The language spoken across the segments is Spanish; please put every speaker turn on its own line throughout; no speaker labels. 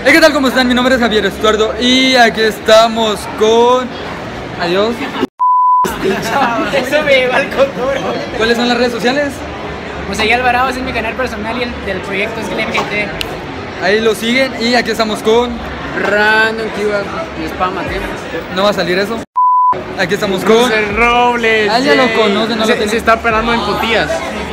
¿Qué tal? ¿Cómo están? Mi nombre es Javier Estuardo y aquí estamos con... Adiós.
Eso me lleva al contorno.
¿Cuáles son las redes sociales?
José Alvarado es mi canal personal y el del proyecto es GLMGT.
Ahí lo siguen y aquí estamos con...
Random Kiva y Spam Mateo.
¿No va a salir eso? Aquí estamos con...
José Robles.
Ah, ya lo conocen, no lo
se
tenía.
está operando en putillas.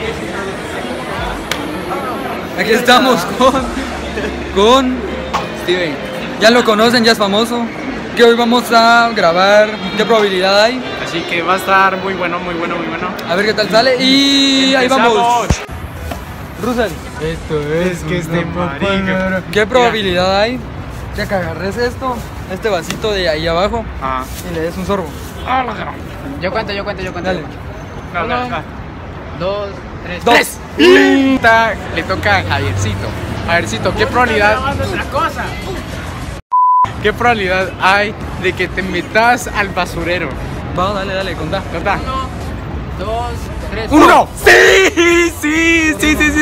Aquí estamos con
Steven.
ya lo conocen, ya es famoso. Que hoy vamos a grabar. ¿Qué probabilidad hay?
Así que va a estar muy bueno, muy bueno, muy bueno.
A ver qué tal sale. Y ahí vamos. Russell,
Esto es que este marica.
¿qué probabilidad hay de que agarres esto, este vasito de ahí abajo
Ah.
y le des un sorbo?
Yo cuento.
Dale.
No.
2, 3.
Dos.
Le toca a Javiercito. Javiercito, ¿qué probabilidad?
Otra cosa.
¿Qué probabilidad hay de que te metas al basurero?
Vamos, dale, contá.
¿Nota?
1, 2, 3.
¡Uno! ¡Sí!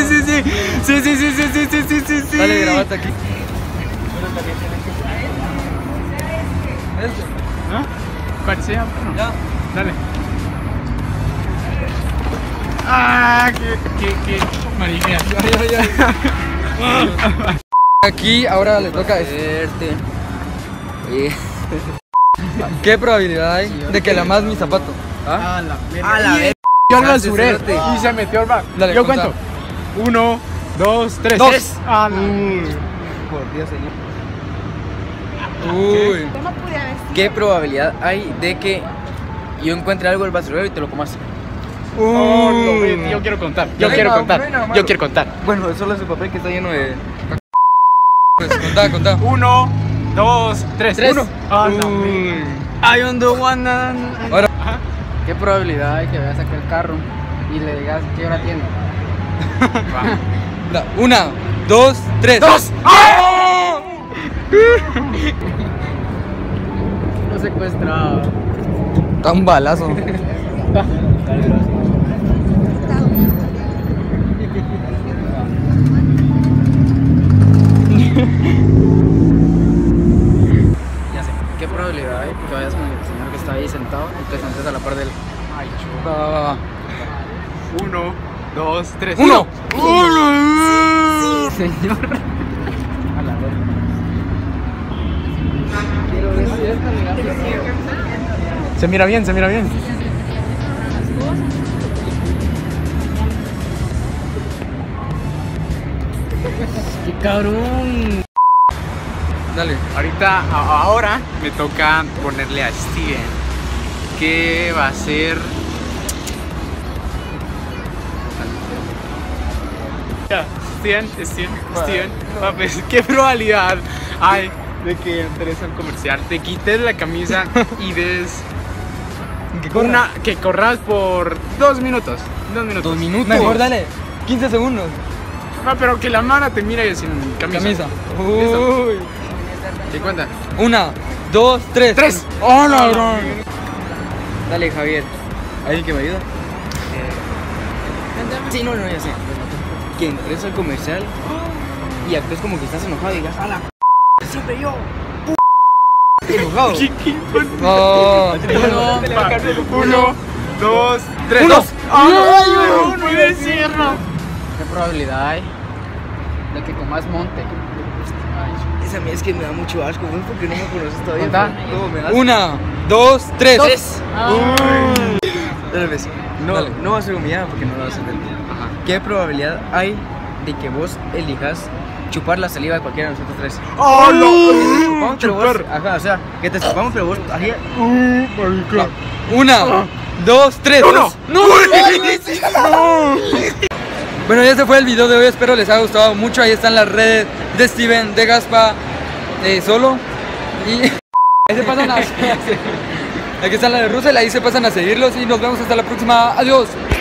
Sí.
Dale, grabate aquí. Este.
¿Ah? ¿Cuál sea? Bueno,
Ya.
dale. ¡Ah! ¡Qué marica!
Ya. Aquí ahora le toca a este. ¿Qué probabilidad hay de que lamas mi zapato? ¿Ah?
A la vez.
Yo al basurero y se metió al bar.
Dale,
Yo
contá.
cuento. 1, 2, 3.
Dos.
¡Ah, no!
Por Dios, señor.
Uy.
¿Qué probabilidad hay de que yo encuentre algo del basurero y te lo comas?
Oh, no, ven, yo quiero contar. Yo
Venga,
quiero contar.
venga, mano.
Yo quiero contar.
Bueno, es solo ese papel que está lleno de...
Pues contá.
1, 2, 3.
Tres.
1. Ah, no.
Uy.
I on the one.
Ahora.
¿Qué probabilidad hay que veas aquí el carro y le digas qué hora tiene?
Una, dos, tres.
¡Dos!
Lo secuestrado.
Da un balazo.
Ya sé. ¿Qué probabilidad hay que vayas con el señor que está ahí sentado y te sientes a la par de él?
Ay,
Va.
1, 2, 3.
Uno.
Señor. A la vez.
Se mira bien, se mira bien.
¡Qué cabrón!
Dale.
Ahora me toca ponerle a Steven. ¿Qué va a ser? Ya, Steven. Pues, ¿qué probabilidad hay de que entres a un comercial, te quites la camisa y des que corras por 2 minutos? 2 minutos.
2 minutos. Mejor dale. 15 segundos.
Ah, pero que la mara te mire sin camisa.
Camisa.
Listo.
Uy.
¿Qué cuenta?
Una, dos, tres.
3.
¡Oh, no!
Dale, Javier. ¿Alguien que me ayuda? Sí, no, ya sé. Que entres al comercial y actúes como que estás enojado y digas, ¡a la siempre yo! Enojado.
Oh.
1, 2, 3.
Uno.
¡No puede ser!
¿Qué probabilidad hay de que comas monte?
Esa a mí es que me da mucho asco, ¿no? Porque no me conoces todavía.
¿Contá?
No, me das...
Una, dos, tres.
Dale, ves. No,
Dale.
no va a ser humillada porque no lo vas a hacer. ¿Qué probabilidad hay de que vos elijas chupar la saliva de cualquiera de nosotros tres?
¡Oh,
Chupamos, pero vos,
Chupar.
ajá, o sea, que te chupamos, pero vos haría...
Una, dos, tres.
¡Uno!
¡No! Bueno, ya se fue el video de hoy. Espero les haya gustado mucho. Ahí están las redes de Steven, de Gaspa, de Solo. Y ahí se pasan a... Aquí está la de Russell. Ahí se pasan a seguirlos. Y nos vemos hasta la próxima. Adiós.